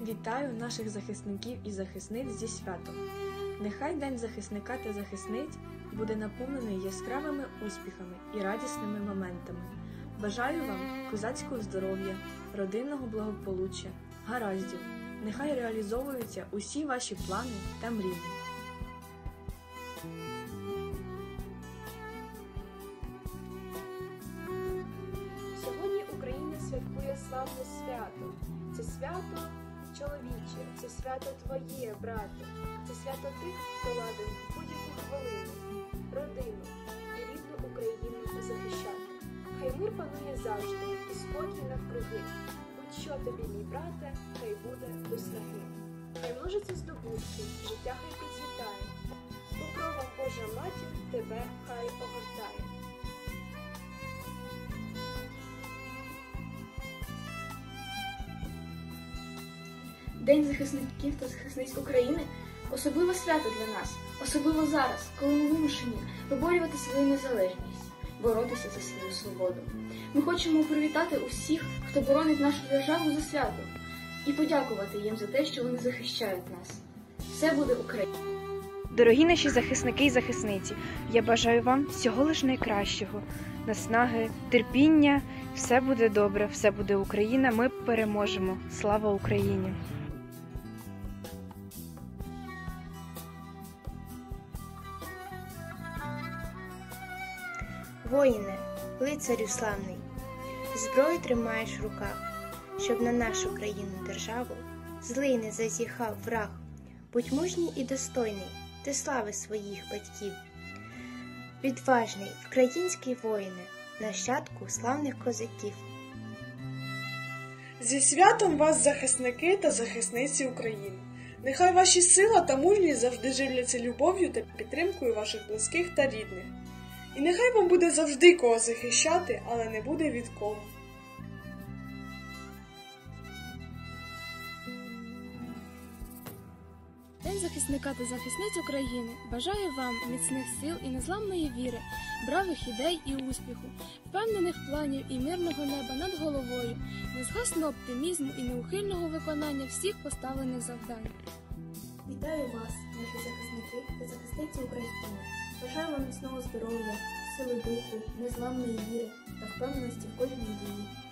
Вітаю наших захисників і захисниць зі святом! Нехай День захисника та захисниць буде наповнений яскравими успіхами і радісними моментами. Бажаю вам козацького здоров'я, родинного благополуччя, гараздів. Нехай реалізовуються усі ваші плани та мрії. Сьогодні Україна святкує славне свято. Це свято чоловіче, це свято твоє, брате, це свято тих, хто ладен будь-яку хвилину, родину і рідну Україну захищати. Хай мир панує завжди і спокій навкруги. Будь-що тобі, мій брате, хай буде до снаги. Хай множиться здобутки, життя хай процвітає. З покровом Божа матір тебе хай огортає. День захисників та захисниць України – особливе свято для нас, особливо зараз, коли ми вимушені виборювати свою незалежність, боротися за свою свободу. Ми хочемо привітати усіх, хто боронить нашу державу за свято, і подякувати їм за те, що вони захищають нас. Все буде Україна! Дорогі наші захисники і захисниці, я бажаю вам всього лиш найкращого, наснаги, терпіння, все буде добре, все буде Україна, ми переможемо. Слава Україні! Воїне, лицарю славний, зброю тримаєш в руках, щоб на нашу країну державу злий не зазіхав враг. Будь мужній і достойний, ти слави своїх батьків. Відважний український воїне, нащадку славних козаків. Зі святом вас, захисники та захисниці України! Нехай ваші сила та мужність завжди живляться любов'ю та підтримкою ваших близьких та рідних. І нехай вам буде завжди кого захищати, але не буде від кого. День захисника та захисниць України бажаю вам міцних сил і незламної віри, бравих ідей і успіху, впевнених планів і мирного неба над головою, незгасного оптимізму і неухильного виконання всіх поставлених завдань. Вітаю вас, наші захисники та захисниці України! Бажаю вам міцного здоров'я, сили духу, незламної віри та впевненості в кожній дії.